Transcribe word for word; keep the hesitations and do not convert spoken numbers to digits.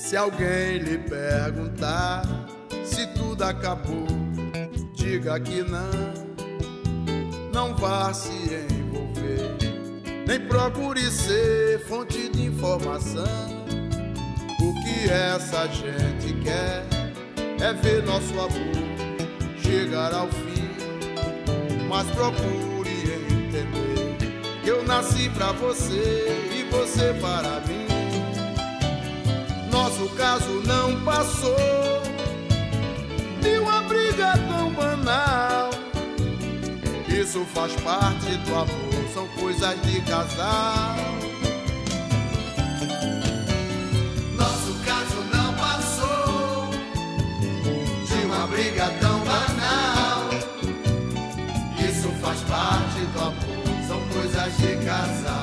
Se alguém lhe perguntar se tudo acabou, diga que não. Não vá se envolver, nem procure ser fonte de informação. O que essa gente quer é ver nosso amor chegar ao fim. Mas procure entender que eu nasci pra você e você para mim. Nosso caso não passou de uma briga tão banal. Isso faz parte do amor, são coisas de casal. Nosso caso não passou de uma briga tão banal. Isso faz parte do amor, são coisas de casal.